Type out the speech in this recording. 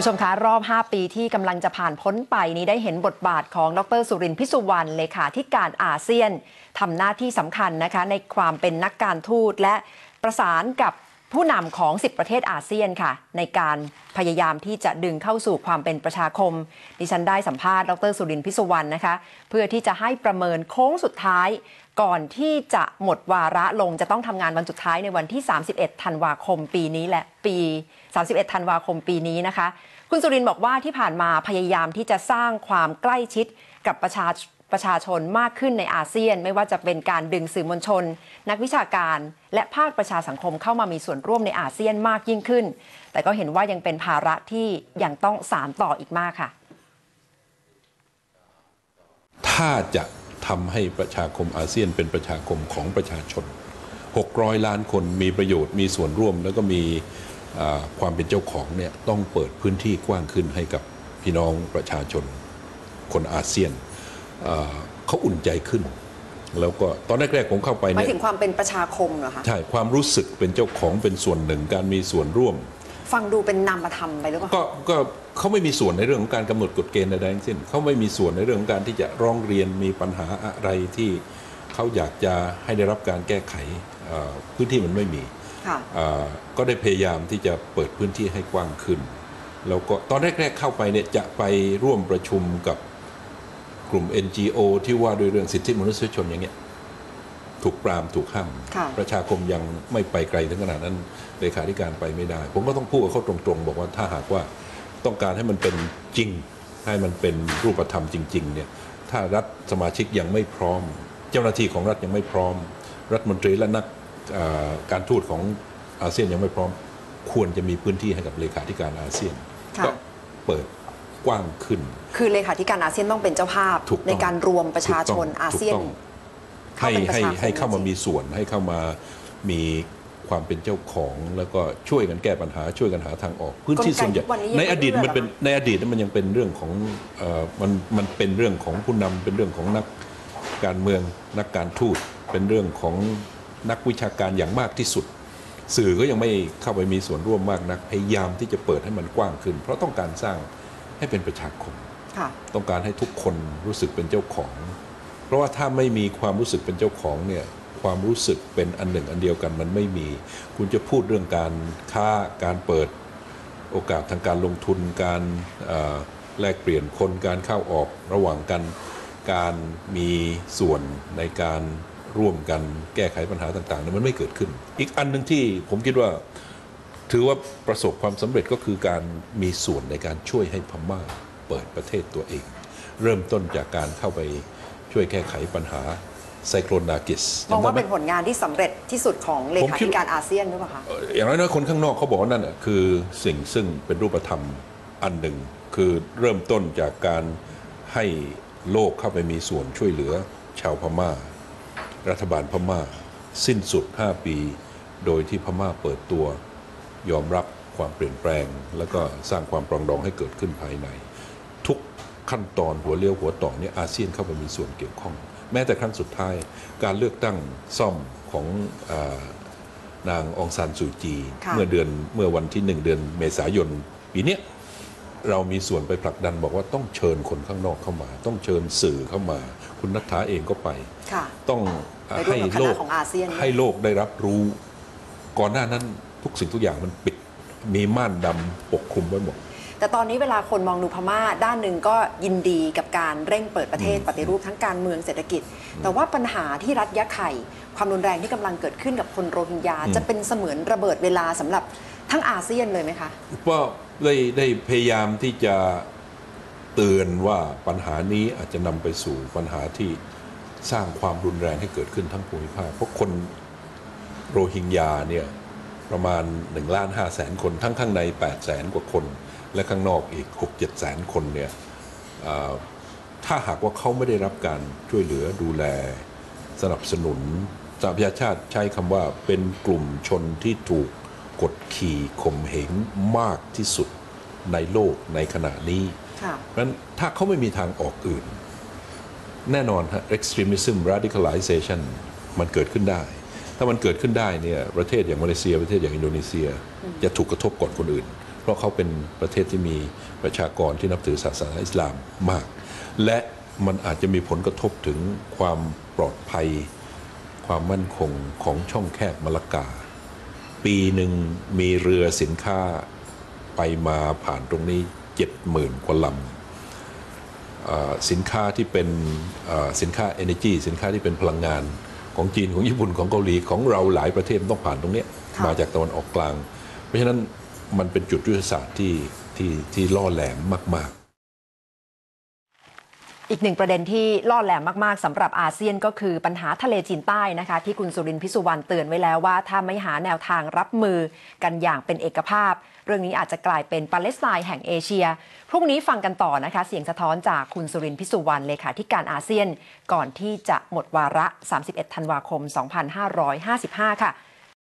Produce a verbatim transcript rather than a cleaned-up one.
ผู้ชมคะรอบห้าปีที่กำลังจะผ่านพ้นไปนี้ได้เห็นบทบาทของดรสุรินทร์ พิสุวรรณเลขาธิการอาเซียนทำหน้าที่สำคัญนะคะในความเป็นนักการทูตและประสานกับผู้นำของสิบประเทศอาเซียนค่ะในการพยายามที่จะดึงเข้าสู่ความเป็นประชาคมดิฉันได้สัมภาษณ์ดรสุรินทร์ พิสุวรรณนะคะเพื่อที่จะให้ประเมินโค้งสุดท้ายก่อนที่จะหมดวาระลงจะต้องทำงานวันสุดท้ายในวันที่สามสิบเอ็ดธันวาคมปีนี้และปีสามสิบเอ็ดธันวาคมปีนี้นะคะคุณสุรินทร์บอกว่าที่ผ่านมาพยายามที่จะสร้างความใกล้ชิดกับประชาประชาชนมากขึ้นในอาเซียนไม่ว่าจะเป็นการดึงสื่อมวลชนนักวิชาการและภาคประชาสังคมเข้ามามีส่วนร่วมในอาเซียนมากยิ่งขึ้นแต่ก็เห็นว่ายังเป็นภาระที่ยังต้องสานต่ออีกมากค่ะถ้าจะทำให้ประชาคมอาเซียนเป็นประชาคมของประชาชนหกร้อยล้านคนมีประโยชน์มีส่วนร่วมแล้วก็มีความเป็นเจ้าของเนี่ยต้องเปิดพื้นที่กว้างขึ้นให้กับพี่น้องประชาชนคนอาเซียนเขาอุ่นใจขึ้นแล้วก็ตอนแรกๆผมเข้าไปเนี่ยหมายถึงความเป็นประชาคมเหรอคะใช่ความรู้สึกเป็นเจ้าของเป็นส่วนหนึ่งการมีส่วนร่วมฟังดูเป็นนามธรรมไปหรือเปล่าก็ก็เขาไม่มีส่วนในเรื่องของการกำหนดกฎเกณฑ์ใดๆทั้งสิ้นเขาไม่มีส่วนในเรื่องของการที่จะร้องเรียนมีปัญหาอะไรที่เขาอยากจะให้ได้รับการแก้ไขพื้นที่มันไม่มีก็ได้พยายามที่จะเปิดพื้นที่ให้กว้างขึ้นแล้วก็ตอนแรกๆเข้าไปเนี่ยจะไปร่วมประชุมกับกลุ่ม เอ็น จี โอ ที่ว่าด้วยเรื่องสิทธิมนุษยชนอย่างเงี้ยถูกปรามถูกห้ามประชาคมยังไม่ไปไกลถึงขนาดนั้นเลขาธิการไปไม่ได้ผมก็ต้องพูดกับเขาตรงๆบอกว่าถ้าหากว่าต้องการให้มันเป็นจริงให้มันเป็นรูปธรรมจริงๆเนี่ยถ้ารัฐสมาชิกยังไม่พร้อมเจ้าหน้าที่ของรัฐยังไม่พร้อมรัฐมนตรีและนักการทูตของอาเซียนยังไม่พร้อมควรจะมีพื้นที่ให้กับเลขาธิการอาเซียนก็เปิดกว้างขึ้นคือเลขาธิการอาเซียนต้องเป็นเจ้าภาพในการรวมประชาชนอาเซียนให้ให้ให้เข้ามามีส่วนให้เข้ามามีความเป็นเจ้าของแล้วก็ช่วยกันแก้ปัญหาช่วยกันหาทางออกพื้นที่ส่วนใหญ่ในอดีตมันเป็นในอดีตมันยังเป็นเรื่องของมันมันเป็นเรื่องของผู้นำเป็นเรื่องของนักการเมืองนักการทูตเป็นเรื่องของนักวิชาการอย่างมากที่สุดสื่อก็ยังไม่เข้าไปมีส่วนร่วมมากนักพยายามที่จะเปิดให้มันกว้างขึ้นเพราะต้องการสร้างให้เป็นประชาคมต้องการให้ทุกคนรู้สึกเป็นเจ้าของเพราะว่าถ้าไม่มีความรู้สึกเป็นเจ้าของเนี่ยความรู้สึกเป็นอันหนึ่งอันเดียวกันมันไม่มีคุณจะพูดเรื่องการค้าการเปิดโอกาสทางการลงทุนการแลกเปลี่ยนคนการเข้าออกระหว่างกันการมีส่วนในการร่วมกันแก้ไขปัญหาต่างๆมันไม่เกิดขึ้นอีกอันหนึ่งที่ผมคิดว่าถือว่าประสบความสำเร็จก็คือการมีส่วนในการช่วยให้พม่าเปิดประเทศตัวเองเริ่มต้นจากการเข้าไปช่วยแก้ไขปัญหาไซโคลนนากิสมองว่าเป็นผลงานที่สำเร็จที่สุดของเลขาธิการอาเซียนหรือเปล่าคะอย่างน้อยๆคนข้างนอกเขาบอกว่านั่นคือสิ่งซึ่งเป็นรูปธรรมอันหนึ่งคือเริ่มต้นจากการให้โลกเข้าไปมีส่วนช่วยเหลือชาวพม่ารัฐบาลพม่าสิ้นสุดห้าปีโดยที่พม่าเปิดตัวยอมรับความเปลี่ยนแปลงแล้วก็สร้างความปรองดองให้เกิดขึ้นภายในทุกขั้นตอนหัวเลี้ยวหัวต่อเนี่ยอาเซียนเข้าไปมีส่วนเกี่ยวข้องแม้แต่ครั้งสุดท้ายการเลือกตั้งซ่อมของนางองซานซูจีเมื่อเดือนเมื่อวันที่หนึ่งเดือนเมษายนปีนี้เรามีส่วนไปผลักดันบอกว่าต้องเชิญคนข้างนอกเข้ามาต้องเชิญสื่อเข้ามาคุณนัทธาเองก็ไปต้องให้โลกให้โลกได้รับรู้ก่อนหน้านั้นทุกสิ่งทุกอย่างมันปิดมีม่านดำปกคลุมไว้หมดแต่ตอนนี้เวลาคนมองดูพม่าด้านหนึ่งก็ยินดีกับการเร่งเปิดประเทศปฏิรูปทั้งการเมืองเศรษฐกิจแต่ว่าปัญหาที่รัฐยะไข่ความรุนแรงที่กำลังเกิดขึ้นกับคนโรฮิงญาจะเป็นเสมือนระเบิดเวลาสำหรับทั้งอาเซียนเลยไหมคะว่าได้ได้พยายามที่จะเตือนว่าปัญหานี้อาจจะนำไปสู่ปัญหาที่สร้างความรุนแรงให้เกิดขึ้นทั้งภูมิภาคเพราะคนโรฮิงญาเนี่ยประมาณหนึ่งล้านห้าแสนคนทั้งข้างในแปดแสนกว่าคนและข้างนอกอีก หกเจ็ด แสนคนเนี่ยถ้าหากว่าเขาไม่ได้รับการช่วยเหลือดูแลสนับสนุนสหประชาชาติใช้คำว่าเป็นกลุ่มชนที่ถูกกดขี่ข่มเหงมากที่สุดในโลกในขณะนี้เพราะฉะนั้นถ้าเขาไม่มีทางออกอื่นแน่นอนฮะ extremism radicalization มันเกิดขึ้นได้ถ้ามันเกิดขึ้นได้เนี่ยประเทศอย่างมาเลเซียประเทศอย่างอินโดนีเซียจะถูกกระทบก่อนคนอื่นเพราะเขาเป็นประเทศที่มีประชากรที่นับถือศาสนาอิสลามมากและมันอาจจะมีผลกระทบถึงความปลอดภัยความมั่นคงของช่องแคบมะละกาปีหนึ่งมีเรือสินค้าไปมาผ่านตรงนี้เจ็ดหมื่นกว่าลำสินค้าที่เป็นสินค้า energy สินค้าที่เป็นพลังงานของจีนของญี่ปุ่นของเกาหลีของเราหลายประเทศต้องผ่านตรงนี้มาจากตะวันออกกลางเพราะฉะนั้นมันเป็นจุดยุทธศาสตร์ที่ที่ที่ล่อแหลมมากๆอีกหนึ่งประเด็นที่ล่อแหลมมากๆสำหรับอาเซียนก็คือปัญหาทะเลจีนใต้นะคะที่คุณสุรินทร์ พิสุวรรณเตือนไว้แล้วว่าถ้าไม่หาแนวทางรับมือกันอย่างเป็นเอกภาพเรื่องนี้อาจจะกลายเป็นปาเลสไตน์แห่งเอเชียพรุ่งนี้ฟังกันต่อนะคะเสียงสะท้อนจากคุณสุรินทร์ พิสุวรรณเลขาธิการอาเซียนก่อนที่จะหมดวาระสามสิบเอ็ดธันวาคมสองพันห้าร้อยห้าสิบห้าค่ะ